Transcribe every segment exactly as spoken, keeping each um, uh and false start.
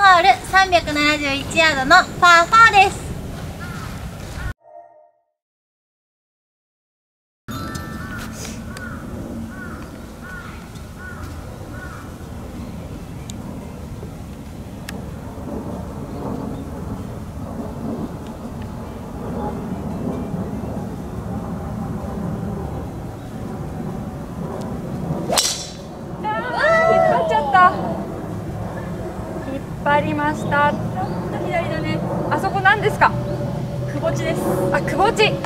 ールさんびゃくななじゅういちヤードのパーフォーです。 引っ張りました。ちょっと左だね。あそこなんですか。くぼ地です。あ、くぼ地。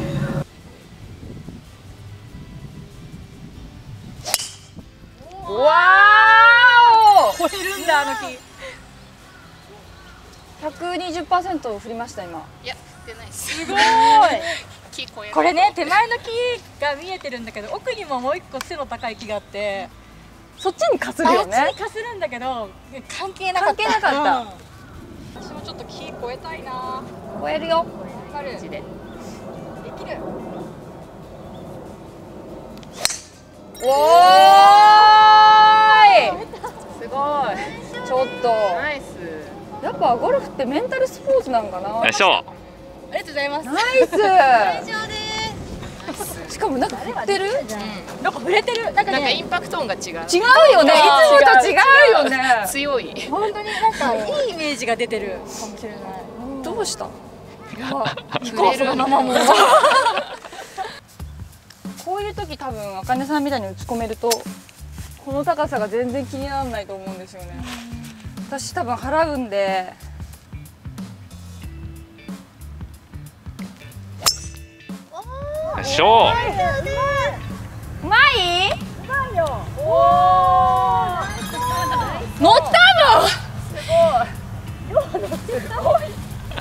わーお。超えるんだあの木。百二十パーセント振りました今。 いや、振ってないです。 すごい。 木超える。 これね、手前の木が見えてるんだけど、奥にももう一個背の高い木があって。そっちにかするよね。あっちにかするんだけど、関係なかった。関係なかった。うん、私もちょっと木越えたいな。越えるよ。わかる。できる。おーい。すごい。ちょっと。ナイス。やっぱゴルフってメンタルスポーツなんかな。 よいしょ。 ありがとうございます。ナイス。大丈夫です。しかもなんか振ってる？なんか触れてる。なんかね、インパクト音が違う。違うよね。いつもと違うよね。強い。本当になんかいいイメージが出てるかもしれない。どうした？行こうそのままもう。こういう時多分あかねさんみたいに打ち込めるとこの高さが全然気にならないと思うんですよね。私多分払うんで。 よいしょ。 うまい？うまいよ。おお。乗ったの？すごい。すごい。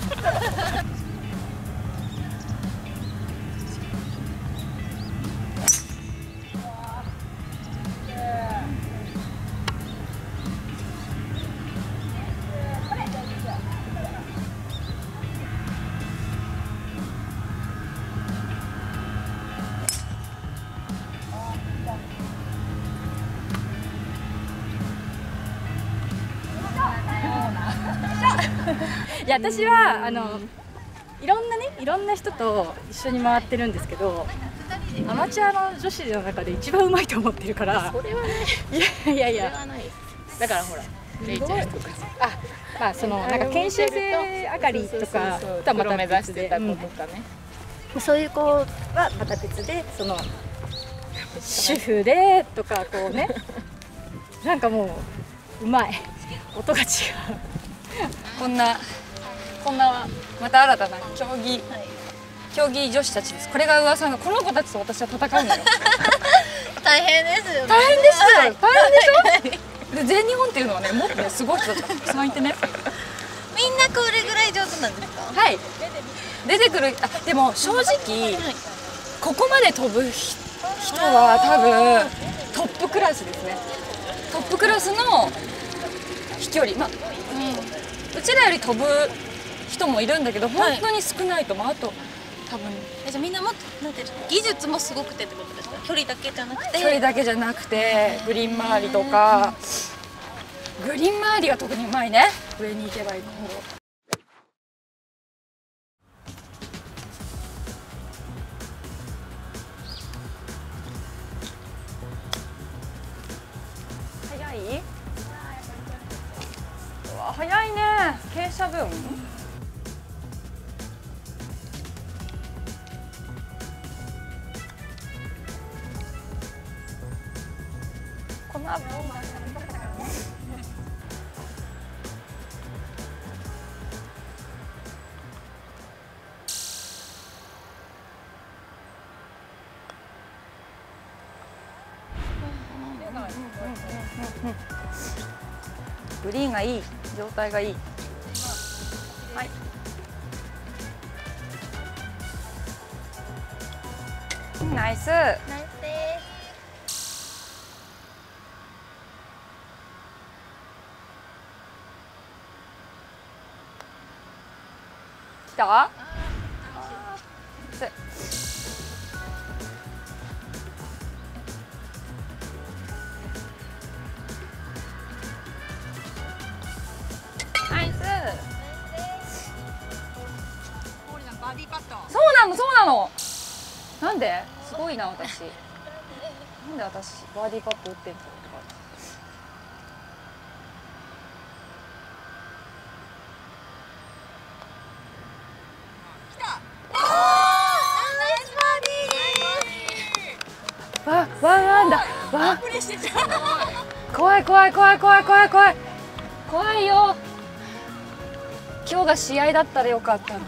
いや私はあのいろんなねいろんな人と一緒に回ってるんですけど、アマチュアの女子の中で一番うまいと思ってるから。それはね。いやいやいや。だからほらレイチェルとか。あ、まあそのなんか研修生上がりとかとはまた目指してた子とかね。そういう子はまた別でその主婦でとかこうね。なんかもううまい。音が違う。こんな。こんなまた新たな競技、はい、競技女子たちです。これが噂のこの子たちと私は戦うのよ。 大変ですよね。 大変ですよ。大変でしょ。で全日本っていうのはね、もっとねすごい人たちがたくさんいてね。 みんなこれぐらい上手なんですか？ はい。出てくる。あ、でも正直、はい、ここまで飛ぶ人は多分トップクラスですね。トップクラスの飛距離。まあ、うん、うちらより飛ぶ人もいるんだけど、本当に少ないと思う。あと多分えじゃあみんなもっとなんていうの技術もすごくてってことですか？距離だけじゃなくて。 距離だけじゃなくてグリーン周りとか、グリーン周りが特にうまいね。上に行けば行くほど。早い？うわ早いね。傾斜分。この後グリーンがいい、状態がいい。はい。ナイス。 ナイスです。 来た？ ナイス。 バーディーパット。 そうなのそうなの。なんですごいな私。なんで私バーディーパット打ってんのとか。わ、ワンアンダー、わ、怖い怖い怖い怖い怖い怖い怖いよ。今日が試合だったらよかったの。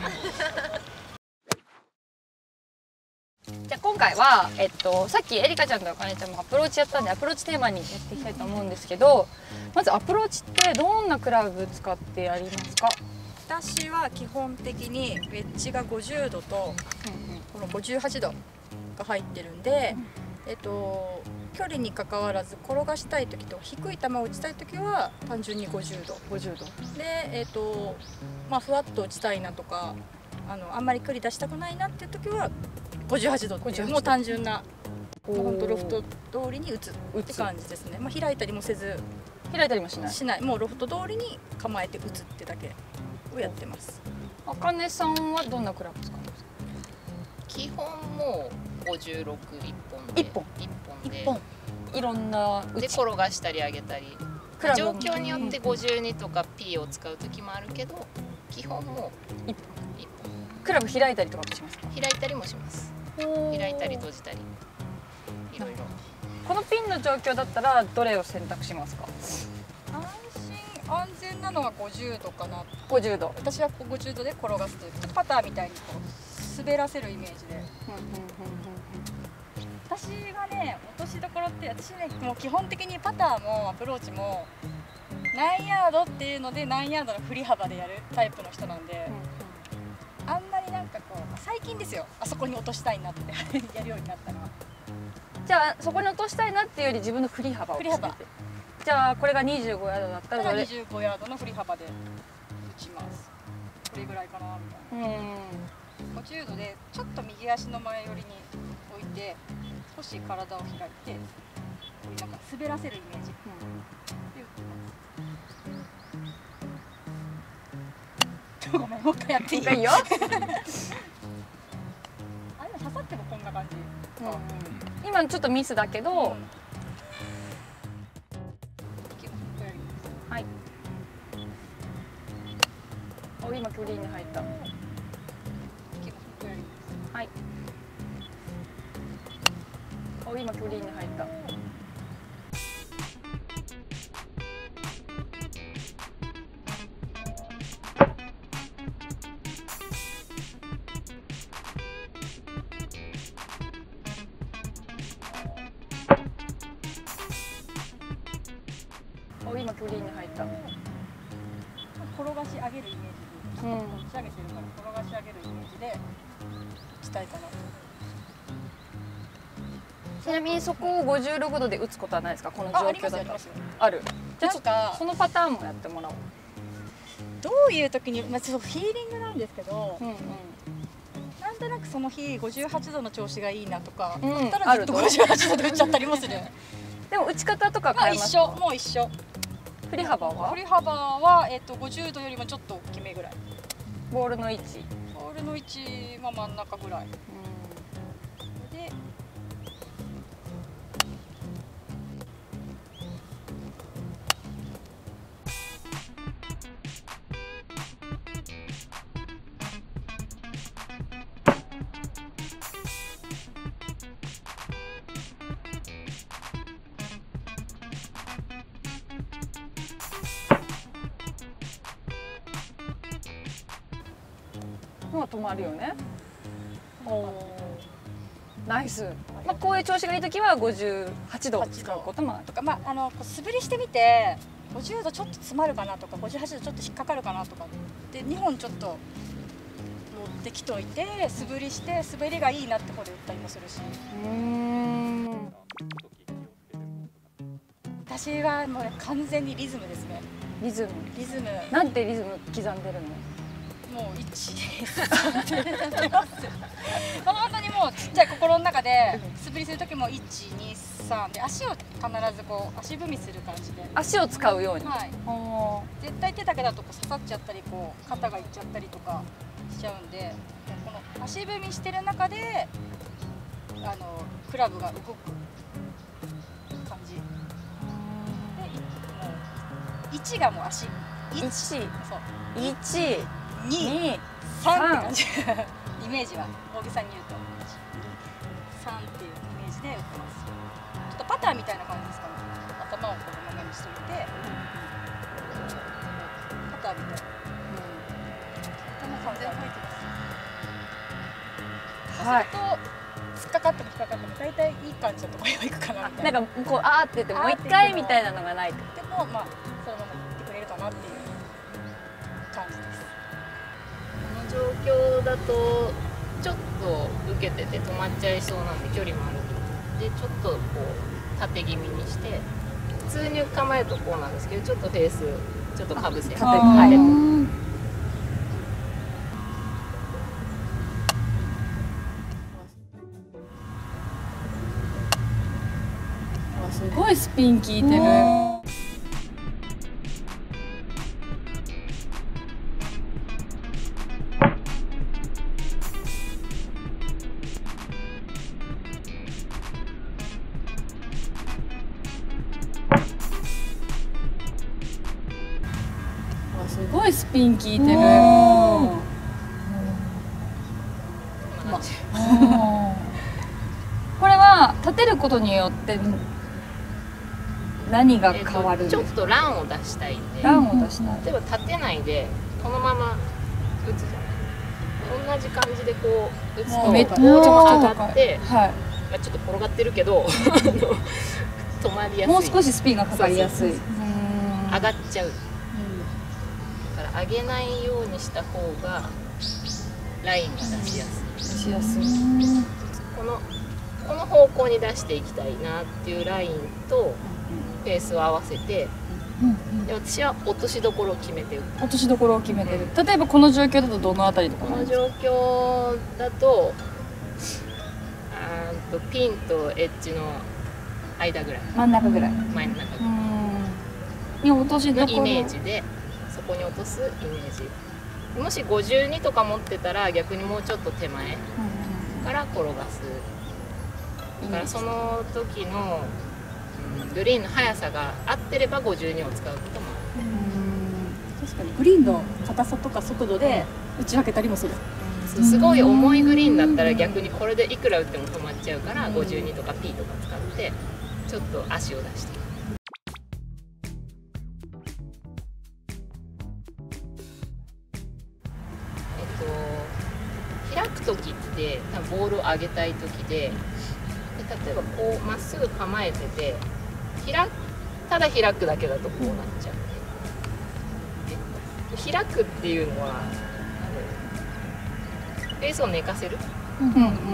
じゃあ今回は、えっと、さっきエリカちゃんとあかねちゃんもアプローチやったんでアプローチテーマにやっていきたいと思うんですけど、まずアプローチってどんなクラブ使ってやりますか？ 私は基本的にウェッジがごじゅうどとこのごじゅうはちどが入ってるんで、えっと距離にかかわらず転がしたい時と低い球を打ちたい時は単純にごじゅうどごじゅうどで、えっとまあ、ふわっと打ちたいなとかあのあんまり距離出したくないなっていう時はごじゅうはちどっていうもう単純な本当ロフト通りに打つって感じですね。まあ、開いたりもせず開いたりもしないしないもうロフト通りに構えて打つってだけをやってます。 あかねさんはどんなクラブ使うんですか？ 基本もうごじゅうろくいっぽんでいっぽんいっぽんでいっぽんいろんな打でち転がしたり上げたりクラブ状況によってごじゅうにとか P を使う時もあるけど基本もういっいっクラブ開いたりとかもしますか？ ぽん開いたりもします開いたり閉じたりいろいろこのピンの状況だったらどれを選択しますか？ 安心安全なのはごじゅうどかな。 ごじゅうど。 私はこうごじゅうどで転がすというパターみたいにこう滑らせるイメージで。私がね落としどころって私ねもう基本的にパターもアプローチも何ヤードっていうので何ヤードの振り幅でやるタイプの人なんで、あんまりなんかこう最近ですよあそこに落としたいなってやるようになったのは。 じゃあそこに落としたいなっていうより自分の振り幅を振り幅じゃあこれがにじゅうごヤードだったらどれ？ にじゅうごヤードの振り幅で打ちます。これぐらいかなみたいな。 うんごじゅうどでちょっと右足の前寄りに置いて少し体を開いてこういうなんか滑らせるイメージで打ってます。ごめんもう一回やっていい？ いいよ。 あでも刺さってもこんな感じ。 今ちょっとミスだけど、はい。お今クリーンに入った。はい。お今クリーンに入った。お今クリーンに入った。 転がし上げるイメージで、ちょっと持ち上げてるから転がし上げるイメージで打ちたいかな。 ちなみにそこをごじゅうろくどで打つことはないですか？この状あ、あり況だとますよありますよ。 ある。じゃあちょっなんかとそのパターンもやってもらおう。 どういう時にまあちょっとフィーリングなんですけど、 うんうん。 なんとなくその日ごじゅうはちどの調子がいいなとか、 うんだったらずっとごじゅうはちどで打っちゃったりもする。 でも打ち方とかまあ変えますか？ 一緒もう一緒。 振り幅は振り幅はえっとごじゅうどよりもちょっと大きめぐらい。 ボールの位置。 ボールの位置まあ真ん中ぐらい。で。 まあ止まるよね。おナイス。まあこういう調子がいい時はごじゅうはちどを使うこともある。 とかまああのこう素振りしてみてごじゅうどちょっと詰まるかなとかごじゅうはちどちょっと引っかかるかなとかでにほんちょっと持ってきといて素振りして滑りがいいなって方で打ったりもするし。 うーん。 私はもう完全にリズムですね。 リズム。 リズム。 なんてリズム刻んでるの？ もういちさんってやってます。まあ本当にもうちっちゃい心の中で素振りする時もいちにさんで足を必ずこう足踏みする感じで。 足を使うように。 はい。絶対手だけだとこう刺さっちゃったりこう肩がいっちゃったりとかしちゃうんで、この足踏みしてる中であのクラブが動く感じ。で、もういちがもう足。いち、そう。 いち、 に、さんって感じ。イメージは大げさに言うとさんっていうイメージで打ってます。ちょっとパターみたいな感じですかね。頭をこのままにしといて、パターみたいな。頭完全に入ってます。はい。そうすると突っかかっても引っかかっても大体いい感じのところにいくかなみたいな。 なんかこうあーって言ってもう一回みたいなのがないと。 でもまあそのままいってくれるかなっていう感じです。 この状況だとちょっと受けてて止まっちゃいそうなんで距離もあるんで、ちょっとこう縦気味にして普通に構えるとこうなんですけど、ちょっとフェースちょっとかぶせて、はい、 すごいスピン効いてる。すごいスピン効いてる。これは立てることによって何が変わるんですか？ ちょっとランを出したいんで、 ランを出したい。 例えば立てないでこのまま打つじゃない。同じ感じでこう打つとめっちゃ上がって、 はい、 まあちょっと転がってるけど止まりやすい。 もう少しスピンがかかりやすい。 上がっちゃう。だから上げないようにした方がラインが出しやすい。 出しやすい。 このこの方向に出していきたいなっていうラインとペースを合わせて、で私は落としどころを決めて打つ。 落としどころを決めてる。例えばこの状況だとどのあたりとかこの状況だと、あーとピンとエッジの間ぐらい、 真ん中ぐらい、 前の中ぐらいに落としどころのイメージでそこに落とすイメージ。もしごじゅうにとか持ってたら逆にもうちょっと手前から転がす。だからその時のグリーンの速さが合ってればごじゅうにを使うこともある。 確かにグリーンの硬さとか速度で打ち分けたりもする。 すごい重いグリーンだったら逆にこれでいくら打っても止まっちゃうからごじゅうにとか P とか使ってちょっと足を出していく。えっと開く時って多分ボールを上げたい時で。例えばこうまっすぐ構えてて開ただ開くだけだとこうなっちゃう。で開くっていうのはあのベースを寝かせる。だ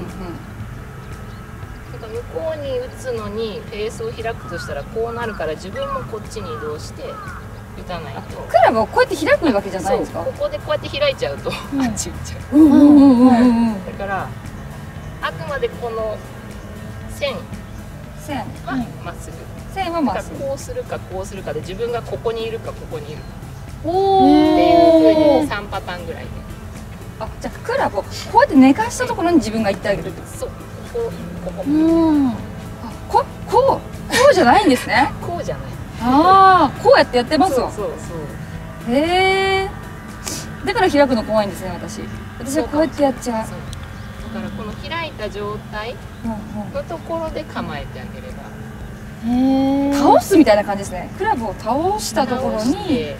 から向こうに打つのにフェースを開くとしたらこうなるから自分もこっちに移動して打たないと。 クラブをこうやって開くわけじゃないんですか？ ここでこうやって開いちゃうと、うん、あっち打っちゃう。だからあくまでこの線線はまっすぐ。 線はまっすぐ。 こうするかこうするかで自分がここにいるかここにいるかおっていう風にさんパターンぐらいで。 あ、じゃあクラブをこうやって寝かしたところに自分が行ってあげるって。 そう。ここここ。 うん。あ、ここうこうじゃないんですね。 こうじゃない。 ああ、こうやってやってますわ。 そうそうそう。 へえ。だから開くの怖いんですね、私。私はこうやってやっちゃう。 だからこの開いた状態のところで構えてあげれば、 へえ、倒すみたいな感じですね。クラブを倒したところに、 そうです。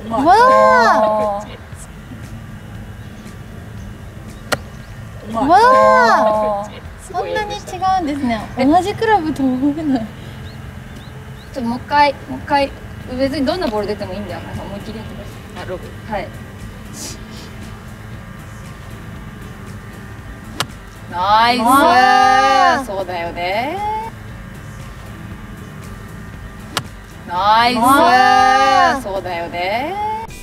わあわあ、そんなに違うんですね。同じクラブと思えない。 ちょっともう一回もう一回別にどんなボール出てもいいんだよ。皆さん思いっきりやってください。 あ、ロブ。 はい。ナイス。そうだよね。 ナイあース。そうだよね。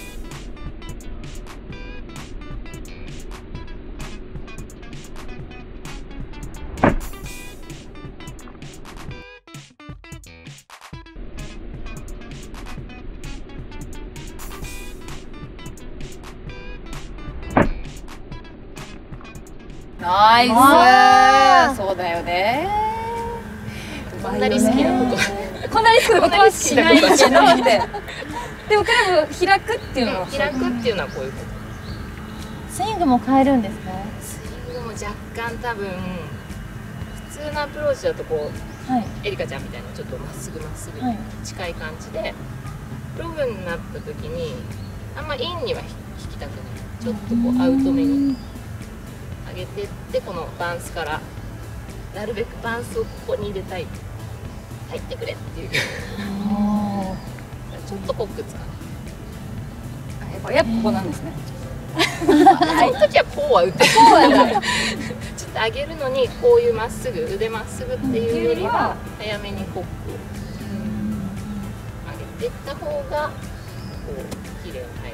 ナイス。そうだよね。 こんなリスキーなことこんなリスクのことはしないけどってでもクラブ開くっていうのは開くっていうのはこういうこと。 スイングも変えるんですか？ スイングも若干多分普通のアプローチだとこう、 はい。 エリカちゃんみたいなちょっとまっすぐまっすぐはい近い感じで、ロブになった時にあんまインには引きたくない。ちょっとこうアウト目に上げてってこのバンスからなるべくバンスをここに入れたい。入ってくれっていう。ちょっとコック使う。 やっぱやっぱここなんですね。 その時はこうは打ってこうは打ってちょっと上げるのにこういうまっすぐ腕まっすぐっていうよりは早めにコックを上げていった方がこう綺麗に入る。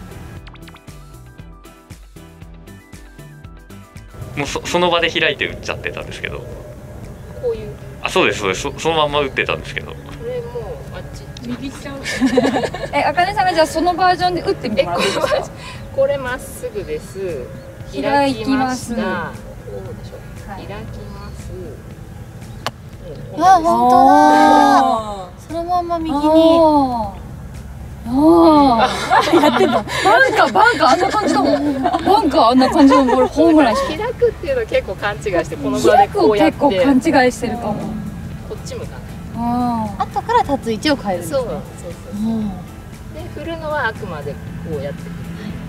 もう そ, その場で開いて打っちゃってたんですけど。 こういうあ、そうですそうです。 そ, そのまんま打ってたんですけど。 これもうあっち右ちゃう。 え、あかねさんがじゃあそのバージョンで打ってみてもらっていいですか？ これまっすぐです。 開開ききまし。 ましたこうでしょ。 はい開きます。 あ、本当だ。 あそのまんま右に。 ああやってんだ。バンカーバンカーあんな感じだもん。バンカーあんな感じのボールホームランし開くっていうのは結構勘違いしてこの場開くをでこうやって結構勘違いしてるかも。 こっち向かない。 あ後から立つ位置を変えるんですね。 そうそうそう。 うんで振るのはあくまでこうやってくる。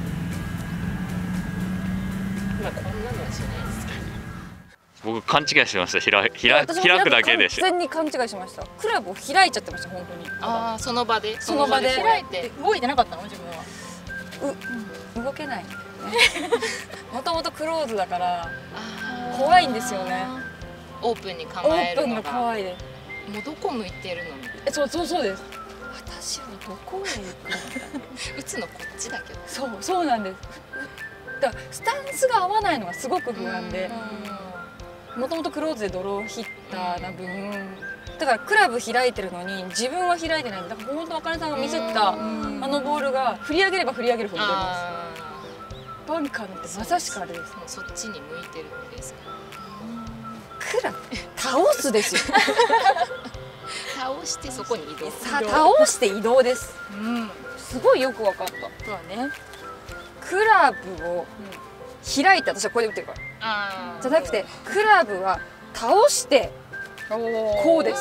まあこんなのはしないですけど。 僕勘違いしてました。ひらひら私も開くだけでし完全に勘違いしました。クラブを開いちゃってました本当に。 ああその場でその場でその開いて。 動いてなかったの自分は。 動けない。もともとクローズだからあー怖いんですよね。 オープンに構オープンがえるのが怖いで。 もうどこ向いてるのにえ、そうそうそうです。私はどこへ行くの？ 打つのこっちだけど。 そうそうなんです。だからスタンスが合わないのがすごく不安で、もともとクローズでドローヒッターな分、だからクラブ開いてるのに自分は開いてないんだ。だから本当あかねさんがミスったあのボールが振り上げれば振り上げるほど出ます。 あバンカーなんてまさしくあれです。 ーもうそっちに向いてるんです。 クラブ倒すですよ。 倒してそこに移動。 さ倒して移動です。 うん。 すごいよくわかった。 そうだね。 クラブを開いて、私はこれで打ってるからあーじゃなくて、クラブは倒してこうです。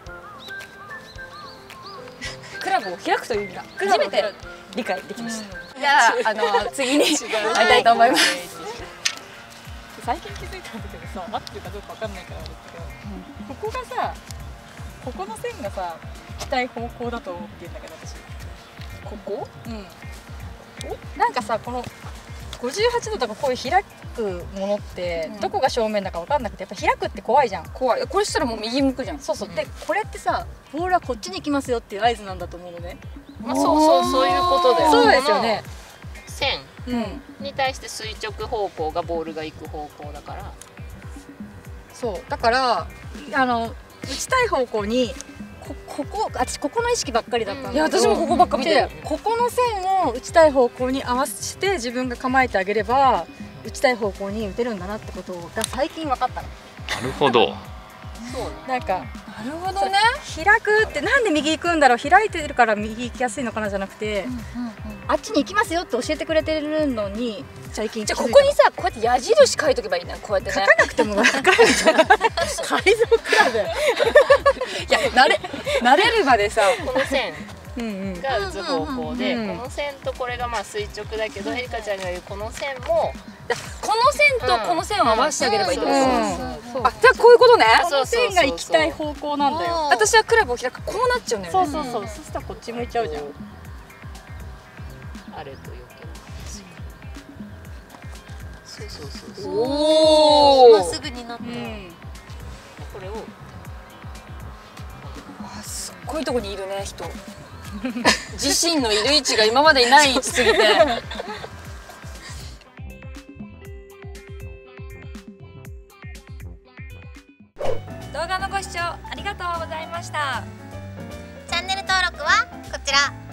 クラブを開くという意味が初めて理解できました。じゃあ、あの次に違う参りたいと思います。 最近気づいたんだけどさ、合ってるかどうかわかんないからあれだけど、ここがさ、ここの線がさ、行きたい方向だと思ってるんだけど私。ここ？うん。なんかさ、このごじゅうはちどとかこういう開くものってどこが正面だかわかんなくて、やっぱ開くって怖いじゃん。 怖い。これしたらもう右向くじゃん。 そうそう。で、これってさ、ボールはこっちに行きますよっていう合図なんだと思うのね。 まあそうそうそういうことだよ。 そうですよね。 線うん。 に対して垂直方向がボールが行く方向だから。 そうだからあの打ちたい方向にこここ私ここの意識ばっかりだったんだけど、 いや私もここばっか見てるでここの線を打ちたい方向に合わせて自分が構えてあげれば打ちたい方向に打てるんだなってことが最近分かったの。 なるほど。 なんかなるほどね。 開くってなんで右行くんだろう、開いてるから右行きやすいのかなじゃなくて、あっちに行きますよって教えてくれてるのに最近じゃあここにさ、こうやって矢印書いとけばいいんだよ。こうやってね。 書かなくても分かるじゃん。改造クラブ。 いや、慣れ慣れるまでさ。 この線うんうん。 が打つ方向で、 うんうんうんこの線とこれがまあ垂直だけど、エリカちゃんが言うこの線もこの線とこの線を合わせてあげればいいってこと。 うんあ、じゃあこういうことね。 この線が行きたい方向なんだよ。 私はクラブを開くこうなっちゃうんだよね。 そうそうそう。そしたらこっち向いちゃうじゃん。 あれと余計そうそうそうそう。 おお。 まっすぐになった。 うん。 これをあ、すすっごいとこにいるね人自身のいる位置が今までいない位置すぎて動画のご視聴ありがとうございました。 チャンネル登録はこちら。